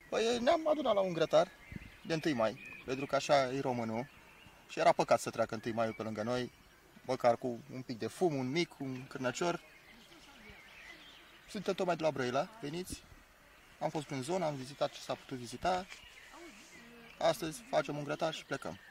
Păi ne-am adunat la un grătar de 1 mai, pentru că așa e românul. Și era păcat să treacă 1 mai pe lângă noi, măcar cu un pic de fum, un mic, un cârnăcior. Suntem tocmai de la Brăila, veniți. Am fost prin zonă, am vizitat ce s-a putut vizita. Astăzi facem un grătar și plecăm.